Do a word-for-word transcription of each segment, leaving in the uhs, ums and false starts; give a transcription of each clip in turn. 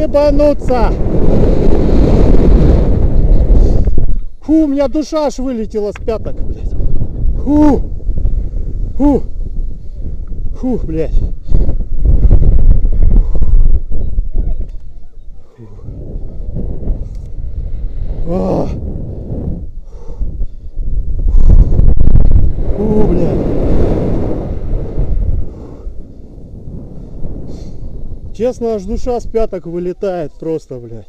ебануться. Фу, у меня душа аж вылетела с пяток, блядь. Фу. Фу. Фу, блядь. Фу. О. Фу, блядь. Честно, аж душа с пяток вылетает просто, блядь.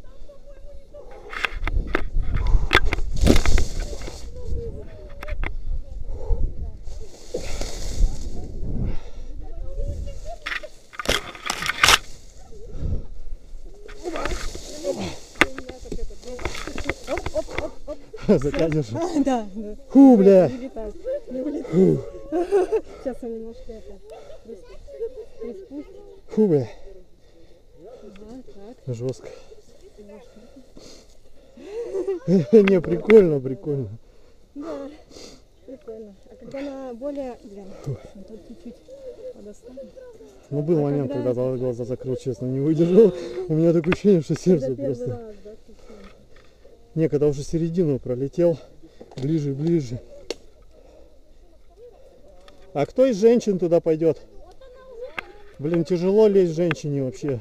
Затянешь? Да, да. Фу, бля. Фу. Сейчас он немножко это приспустит. Фу, бля. Ага, так. Жестко. Не, прикольно, прикольно. Да, прикольно. А когда она более... Блин, тут чуть-чуть подостанет. Ну, был А момент, когда... когда глаза закрыл, честно, не выдержал. У меня такое ощущение, что сердце просто... Раз, да, не, когда уже середину пролетел, ближе, ближе. А кто из женщин туда пойдет? Блин, тяжело лезть женщине вообще.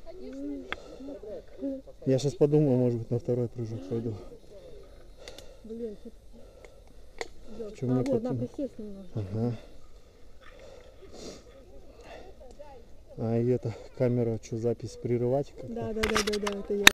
Я сейчас подумаю, может быть, на второй прыжок пойду. Блин, тут... Что, а, мне вот, потом... надо сесть немножко. Ага. А и это, камера, что, запись прерывать? Да, да, да, да, да, это я.